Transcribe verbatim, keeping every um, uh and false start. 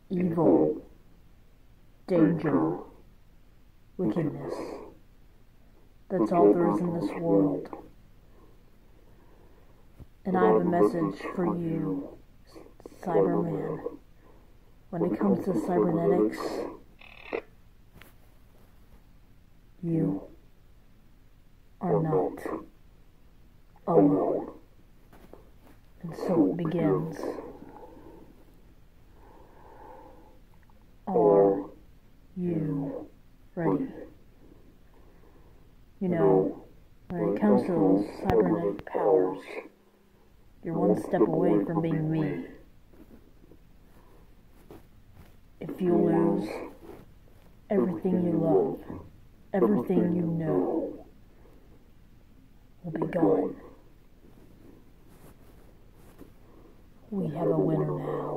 evil, danger, wickedness. That's all there is in this world. And I have a message for you, Cyberman. When it comes to cybernetics, you are not alone. And so it begins. Are you ready? You know, when it comes to those cybernetic powers, you're one step away from being me. If you lose everything you love, everything you know will be gone. We have a winner now.